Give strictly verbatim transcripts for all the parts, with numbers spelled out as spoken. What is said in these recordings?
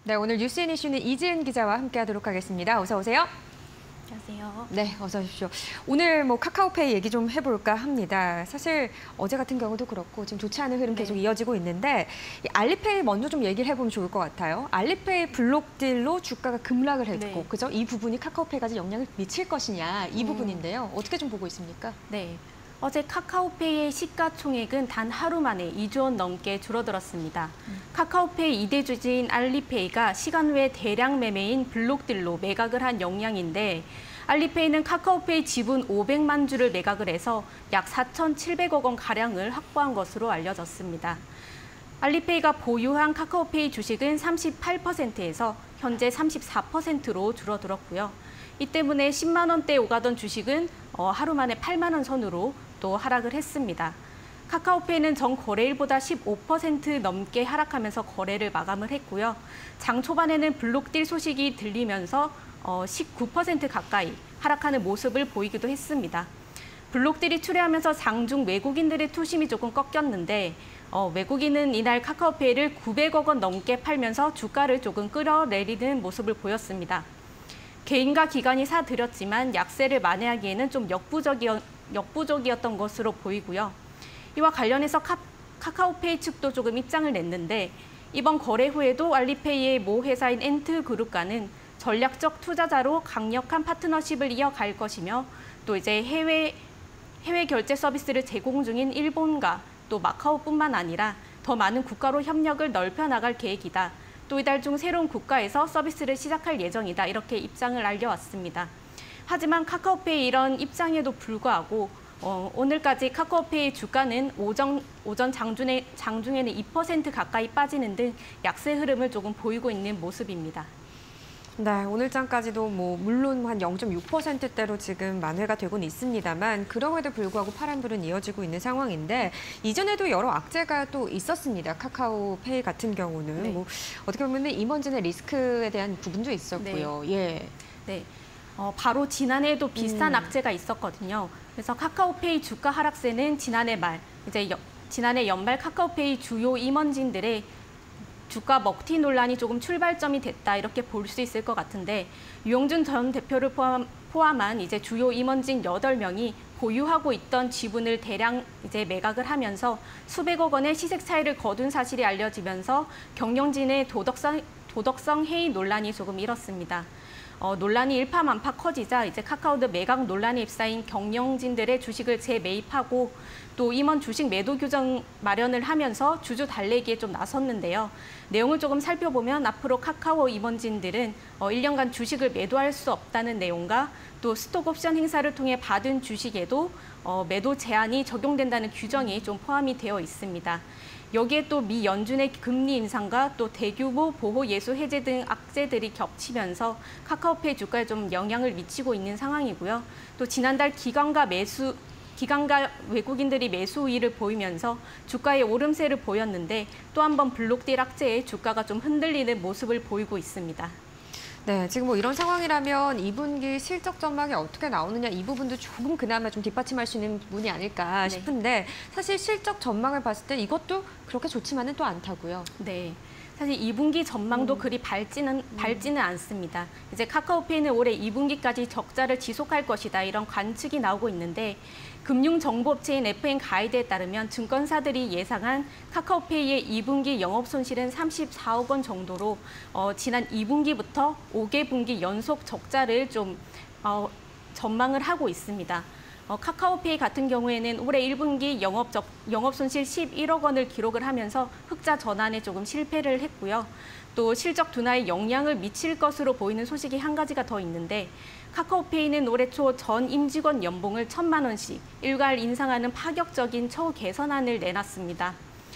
네, 오늘 뉴스인 이슈는 이지은 기자와 함께하도록 하겠습니다. 어서 오세요. 안녕하세요. 네, 어서 오십시오. 오늘 뭐 카카오페이 얘기 좀 해볼까 합니다. 사실 어제 같은 경우도 그렇고 지금 좋지 않은 흐름 계속 네. 이어지고 있는데 이 알리페이 먼저 좀 얘기를 해보면 좋을 것 같아요. 알리페이 블록딜로 주가가 급락을 했고, 네. 그죠? 이 부분이 카카오페이까지 영향을 미칠 것이냐 이 음. 부분인데요. 어떻게 좀 보고 있습니까? 네. 어제 카카오페이의 시가총액은 단 하루 만에 이조 원 넘게 줄어들었습니다. 음. 카카오페이 이 대 주주인 알리페이가 시간 외 대량 매매인 블록딜로 매각을 한 영향인데 알리페이는 카카오페이 지분 오백만 주를 매각을 해서 약 사천칠백억 원가량을 확보한 것으로 알려졌습니다. 알리페이가 보유한 카카오페이 주식은 삼십팔 퍼센트에서 현재 삼십사 퍼센트로 줄어들었고요. 이 때문에 십만 원대에 오가던 주식은 하루 만에 팔만 원 선으로 또 하락을 했습니다. 카카오페이는 전 거래일보다 십오 퍼센트 넘게 하락하면서 거래를 마감을 했고요. 장 초반에는 블록딜 소식이 들리면서 십구 퍼센트 가까이 하락하는 모습을 보이기도 했습니다. 블록딜이 출회하면서 장중 외국인들의 투심이 조금 꺾였는데 어, 외국인은 이날 카카오페이를 구백억 원 넘게 팔면서 주가를 조금 끌어내리는 모습을 보였습니다. 개인과 기관이 사들였지만 약세를 만회하기에는 좀 역부족이었, 역부족이었던 것으로 보이고요. 이와 관련해서 카, 카카오페이 측도 조금 입장을 냈는데 이번 거래 후에도 알리페이의 모 회사인 엔트그룹과는 전략적 투자자로 강력한 파트너십을 이어갈 것이며 또 이제 해외, 해외 결제 서비스를 제공 중인 일본과 또 마카오뿐만 아니라 더 많은 국가로 협력을 넓혀 나갈 계획이다. 또 이달 중 새로운 국가에서 서비스를 시작할 예정이다. 이렇게 입장을 알려왔습니다. 하지만 카카오페이 이런 입장에도 불구하고 어, 오늘까지 카카오페이 주가는 오전, 오전 장중에, 장중에는 이 퍼센트 가까이 빠지는 등 약세 흐름을 조금 보이고 있는 모습입니다. 네, 오늘장까지도 뭐 물론 한 영 점 육 퍼센트대로 지금 만회가 되고는 있습니다만 그럼에도 불구하고 파란불은 이어지고 있는 상황인데 이전에도 여러 악재가 또 있었습니다. 카카오페이 같은 경우는 네. 뭐 어떻게 보면 임원진의 리스크에 대한 부분도 있었고요. 네. 예. 네. 어, 바로 지난해에도 비슷한 음. 악재가 있었거든요. 그래서 카카오페이 주가 하락세는 지난해 말 이제 여, 지난해 연말 카카오페이 주요 임원진들의 주가 먹튀 논란이 조금 출발점이 됐다 이렇게 볼 수 있을 것 같은데 유영준 전 대표를 포함, 포함한 이제 주요 임원진 여덟 명이 보유하고 있던 지분을 대량 이제 매각을 하면서 수백억 원의 시색 차이를 거둔 사실이 알려지면서 경영진의 도덕성, 도덕성 해이 논란이 조금 일었습니다. 어, 논란이 일파만파 커지자 이제 카카오드 매각 논란에 휩싸인 경영진들의 주식을 재매입하고 또 임원 주식 매도 규정 마련을 하면서 주주 달래기에 좀 나섰는데요. 내용을 조금 살펴보면 앞으로 카카오 임원진들은 어, 일 년간 주식을 매도할 수 없다는 내용과 또 스톡옵션 행사를 통해 받은 주식에도 어, 매도 제한이 적용된다는 규정이 좀 포함이 되어 있습니다. 여기에 또 미 연준의 금리 인상과 또 대규모 보호 예수 해제 등 악재들이 겹치면서 카카오페이 주가에 좀 영향을 미치고 있는 상황이고요. 또 지난달 기관과 매수 기관과 외국인들이 매수 우위를 보이면서 주가의 오름세를 보였는데 또 한 번 블록딜 악재에 주가가 좀 흔들리는 모습을 보이고 있습니다. 네, 지금 뭐 이런 상황이라면 이 분기 실적 전망이 어떻게 나오느냐 이 부분도 조금 그나마 좀 뒷받침할 수 있는 부분이 아닐까 싶은데 네. 사실 실적 전망을 봤을 때 이것도 그렇게 좋지만은 또 않다고요. 네. 사실 이 분기 전망도 음. 그리 밝지는, 밝지는 음. 않습니다. 이제 카카오페이는 올해 이 분기까지 적자를 지속할 것이다 이런 관측이 나오고 있는데 금융정보업체인 에프엔 가이드에 따르면 증권사들이 예상한 카카오페이의 이 분기 영업손실은 삼십사억 원 정도로 어, 지난 이 분기부터 오 개 분기 연속 적자를 좀 어, 전망을 하고 있습니다. 어, 카카오페이 같은 경우에는 올해 일 분기 영업, 적, 영업 손실 십일억 원을 기록을 하면서 흑자 전환에 조금 실패를 했고요. 또 실적 둔화에 영향을 미칠 것으로 보이는 소식이 한 가지가 더 있는데 카카오페이는 올해 초 전 임직원 연봉을 천만 원씩 일괄 인상하는 파격적인 처우 개선안을 내놨습니다.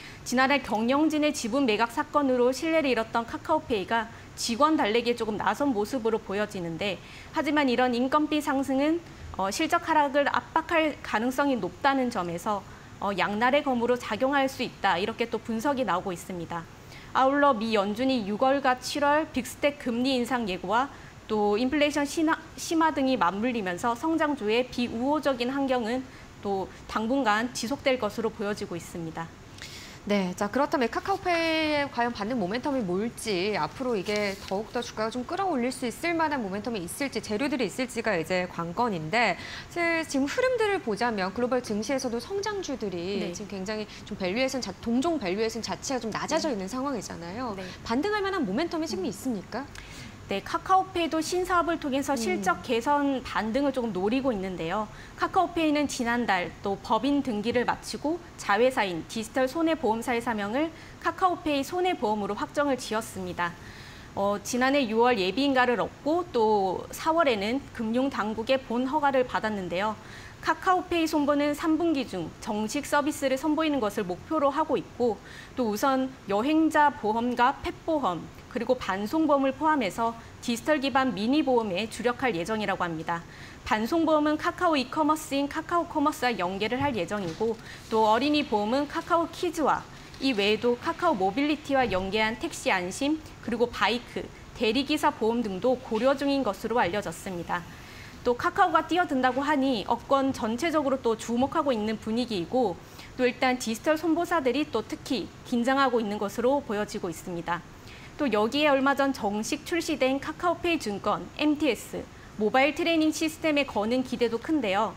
지난해 경영진의 지분 매각 사건으로 신뢰를 잃었던 카카오페이가 직원 달래기에 조금 나선 모습으로 보여지는데 하지만 이런 인건비 상승은 어, 실적 하락을 압박할 가능성이 높다는 점에서 어, 양날의 검으로 작용할 수 있다 이렇게 또 분석이 나오고 있습니다. 아울러 미 연준이 유월과 칠월 빅스텝 금리 인상 예고와 또 인플레이션 심화, 심화 등이 맞물리면서 성장주의 비우호적인 환경은 또 당분간 지속될 것으로 보여지고 있습니다. 네, 자 그렇다면 카카오페이에 과연 받는 모멘텀이 뭘지, 앞으로 이게 더욱더 주가가 좀 끌어올릴 수 있을 만한 모멘텀이 있을지, 재료들이 있을지가 이제 관건인데, 사실 지금 흐름들을 보자면 글로벌 증시에서도 성장주들이 네. 지금 굉장히 좀 밸류에이션, 자, 동종 밸류에이션 자체가 좀 낮아져 있는 상황이잖아요. 네. 반등할 만한 모멘텀이 지금 있습니까? 네, 카카오페이도 신사업을 통해서 실적 개선 반등을 조금 노리고 있는데요. 카카오페이는 지난달 또 법인 등기를 마치고 자회사인 디지털 손해보험사의 사명을 카카오페이 손해보험으로 확정을 지었습니다. 어, 지난해 유월 예비인가를 얻고 또 사월에는 금융당국의 본 허가를 받았는데요. 카카오페이 손보는 삼 분기 중 정식 서비스를 선보이는 것을 목표로 하고 있고, 또 우선 여행자 보험과 펫보험, 그리고 반송보험을 포함해서 디지털 기반 미니보험에 주력할 예정이라고 합니다. 반송보험은 카카오 이커머스인 카카오 커머스와 연계를 할 예정이고, 또 어린이 보험은 카카오 키즈와 이 외에도 카카오 모빌리티와 연계한 택시 안심, 그리고 바이크, 대리기사 보험 등도 고려 중인 것으로 알려졌습니다. 또 카카오가 뛰어든다고 하니 업권 전체적으로 또 주목하고 있는 분위기이고, 또 일단 디지털 손보사들이 또 특히 긴장하고 있는 것으로 보여지고 있습니다. 또 여기에 얼마 전 정식 출시된 카카오페이 증권, 엠티에스, 모바일 트레이닝 시스템에 거는 기대도 큰데요.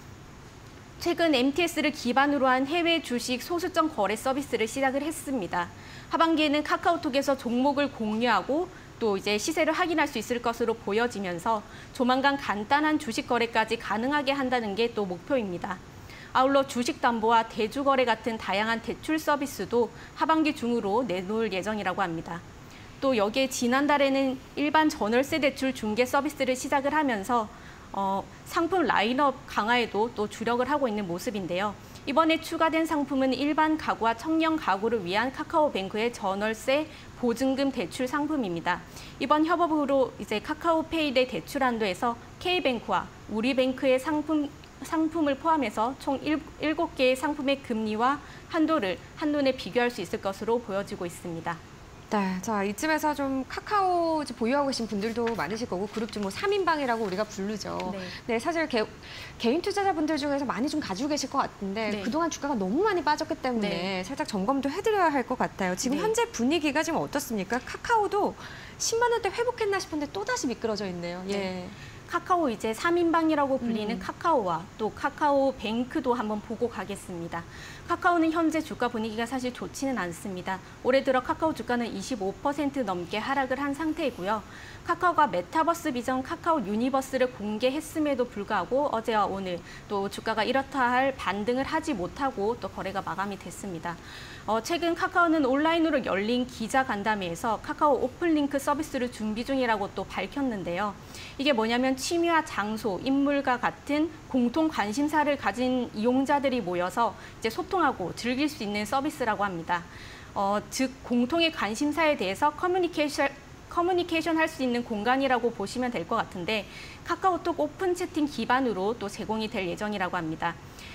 최근 엠티에스를 기반으로 한 해외 주식 소수점 거래 서비스를 시작을 했습니다. 하반기에는 카카오톡에서 종목을 공유하고 또 이제 시세를 확인할 수 있을 것으로 보여지면서 조만간 간단한 주식 거래까지 가능하게 한다는 게 또 목표입니다. 아울러 주식 담보와 대주 거래 같은 다양한 대출 서비스도 하반기 중으로 내놓을 예정이라고 합니다. 또 여기에 지난달에는 일반 전월세 대출 중개 서비스를 시작을 하면서 어, 상품 라인업 강화에도 또 주력을 하고 있는 모습인데요. 이번에 추가된 상품은 일반 가구와 청년 가구를 위한 카카오뱅크의 전월세 보증금 대출 상품입니다. 이번 협업으로 이제 카카오페이 내 대출 한도에서 K뱅크와 우리뱅크의 상품 상품을 포함해서 총 일곱 개의 상품의 금리와 한도를 한눈에 비교할 수 있을 것으로 보여지고 있습니다. 네, 자 이쯤에서 좀 카카오 보유하고 계신 분들도 많으실 거고, 그룹 중 뭐 삼 인방이라고 우리가 부르죠. 네. 네, 사실 개, 개인 투자자분들 중에서 많이 좀 가지고 계실 것 같은데 네. 그동안 주가가 너무 많이 빠졌기 때문에 네. 살짝 점검도 해드려야 할 것 같아요. 지금 네. 현재 분위기가 지금 어떻습니까? 카카오도 십만 원대 회복했나 싶은데 또다시 미끄러져 있네요. 예. 네. 카카오 이제 삼 인방이라고 불리는 음. 카카오와 또 카카오뱅크도 한번 보고 가겠습니다. 카카오는 현재 주가 분위기가 사실 좋지는 않습니다. 올해 들어 카카오 주가는 이십오 퍼센트 넘게 하락을 한 상태이고요. 카카오가 메타버스 비전 카카오 유니버스를 공개했음에도 불구하고 어제와 오늘 또 주가가 이렇다 할 반등을 하지 못하고 또 거래가 마감이 됐습니다. 어, 최근 카카오는 온라인으로 열린 기자 간담회에서 카카오 오픈링크 서비스를 준비 중이라고 또 밝혔는데요. 이게 뭐냐면 취미와 장소, 인물과 같은 공통 관심사를 가진 이용자들이 모여서 이제 소통하고 즐길 수 있는 서비스라고 합니다. 어, 즉 공통의 관심사에 대해서 커뮤니케이션 커뮤니케이션 할 수 있는 공간이라고 보시면 될 것 같은데, 카카오톡 오픈 채팅 기반으로 또 제공이 될 예정이라고 합니다.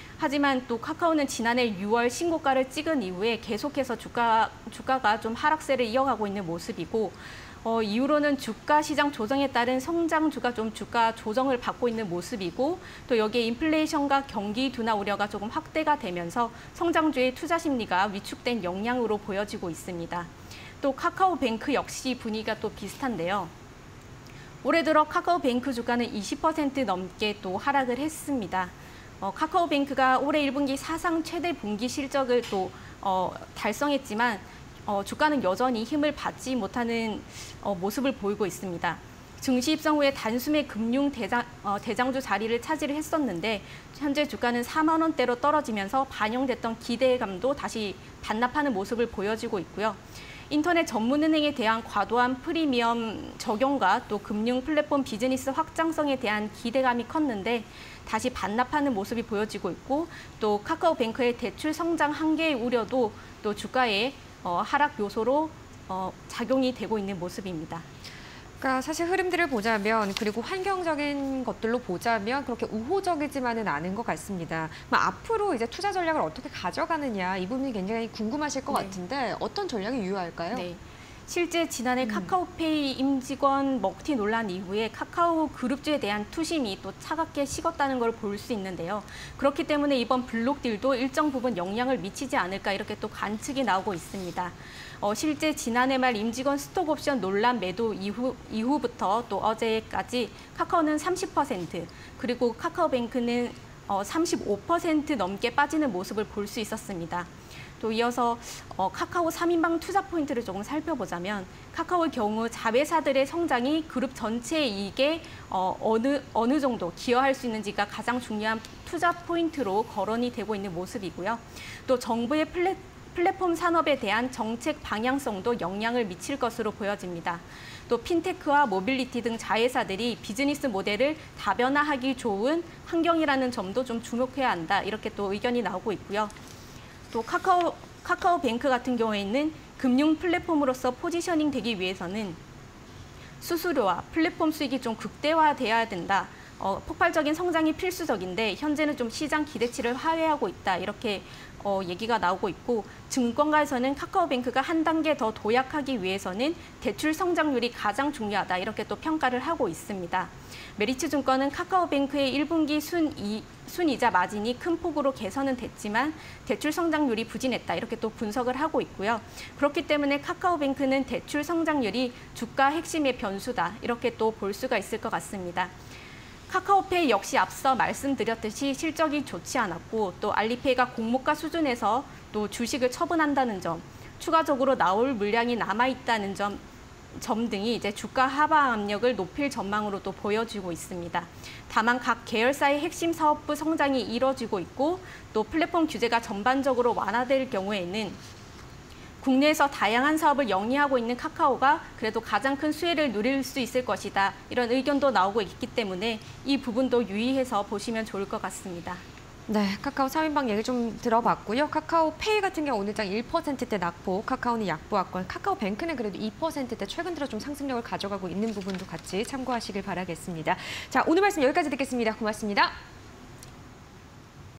하지만 또 카카오는 지난해 유월 신고가를 찍은 이후에 계속해서 주가, 주가가 좀 하락세를 이어가고 있는 모습이고, 어, 이후로는 주가 시장 조정에 따른 성장주가 좀 주가 조정을 받고 있는 모습이고, 또 여기에 인플레이션과 경기 둔화 우려가 조금 확대가 되면서 성장주의 투자 심리가 위축된 영향으로 보여지고 있습니다. 또 카카오뱅크 역시 분위기가 또 비슷한데요. 올해 들어 카카오뱅크 주가는 이십 퍼센트 넘게 또 하락을 했습니다. 어, 카카오뱅크가 올해 일 분기 사상 최대 분기 실적을 또 어, 달성했지만 어, 주가는 여전히 힘을 받지 못하는 어, 모습을 보이고 있습니다. 증시 입성 후에 단숨에 금융 대장, 어, 대장주 자리를 차지를 했었는데 현재 주가는 사만 원대로 떨어지면서 반영됐던 기대감도 다시 반납하는 모습을 보여지고 있고요. 인터넷 전문은행에 대한 과도한 프리미엄 적용과 또 금융 플랫폼 비즈니스 확장성에 대한 기대감이 컸는데 다시 반납하는 모습이 보여지고 있고, 또 카카오뱅크의 대출 성장 한계의 우려도 또 주가의 어, 하락 요소로 어, 작용이 되고 있는 모습입니다. 그러니까 사실 흐름들을 보자면, 그리고 환경적인 것들로 보자면 그렇게 우호적이지만은 않은 것 같습니다. 앞으로 이제 투자 전략을 어떻게 가져가느냐, 이 부분이 굉장히 궁금하실 것 네. 같은데 어떤 전략이 유효할까요? 네. 실제 지난해 음. 카카오페이 임직원 먹튀 논란 이후에 카카오 그룹주에 대한 투심이 또 차갑게 식었다는 걸 볼 수 있는데요. 그렇기 때문에 이번 블록딜도 일정 부분 영향을 미치지 않을까 이렇게 또 관측이 나오고 있습니다. 어, 실제 지난해 말 임직원 스톡옵션 논란 매도 이후, 이후부터 또 어제까지 카카오는 삼십 퍼센트 그리고 카카오뱅크는 어, 삼십오 퍼센트 넘게 빠지는 모습을 볼 수 있었습니다. 또 이어서 어, 카카오 삼 인방 투자 포인트를 조금 살펴보자면 카카오의 경우 자회사들의 성장이 그룹 전체의 이익에 어, 어느, 어느 정도 기여할 수 있는지가 가장 중요한 투자 포인트로 거론이 되고 있는 모습이고요. 또 정부의 플랫, 플랫폼 산업에 대한 정책 방향성도 영향을 미칠 것으로 보여집니다. 또 핀테크와 모빌리티 등 자회사들이 비즈니스 모델을 다변화하기 좋은 환경이라는 점도 좀 주목해야 한다. 이렇게 또 의견이 나오고 있고요. 또 카카오, 카카오뱅크 같은 경우에는 금융 플랫폼으로서 포지셔닝 되기 위해서는 수수료와 플랫폼 수익이 좀 극대화돼야 된다. 어, 폭발적인 성장이 필수적인데 현재는 좀 시장 기대치를 하회하고 있다. 이렇게 어, 얘기가 나오고 있고 증권가에서는 카카오뱅크가 한 단계 더 도약하기 위해서는 대출 성장률이 가장 중요하다. 이렇게 또 평가를 하고 있습니다. 메리츠증권은 카카오뱅크의 일 분기 순이, 순이자 마진이 큰 폭으로 개선은 됐지만 대출 성장률이 부진했다. 이렇게 또 분석을 하고 있고요. 그렇기 때문에 카카오뱅크는 대출 성장률이 주가 핵심의 변수다. 이렇게 또 볼 수가 있을 것 같습니다. 카카오페이 역시 앞서 말씀드렸듯이 실적이 좋지 않았고 또 알리페이가 공모가 수준에서 또 주식을 처분한다는 점, 추가적으로 나올 물량이 남아있다는 점, 점 등이 이제 주가 하방 압력을 높일 전망으로 또 보여지고 있습니다. 다만 각 계열사의 핵심 사업부 성장이 이뤄지고 있고 또 플랫폼 규제가 전반적으로 완화될 경우에는 국내에서 다양한 사업을 영위하고 있는 카카오가 그래도 가장 큰 수혜를 누릴 수 있을 것이다. 이런 의견도 나오고 있기 때문에 이 부분도 유의해서 보시면 좋을 것 같습니다. 네, 카카오 삼 인방 얘기 좀 들어봤고요. 카카오페이 같은 경우 오늘장 일 퍼센트대 낙폭, 카카오는 약보합권, 카카오뱅크는 그래도 이 퍼센트대 최근 들어 좀 상승력을 가져가고 있는 부분도 같이 참고하시길 바라겠습니다. 자, 오늘 말씀 여기까지 듣겠습니다. 고맙습니다.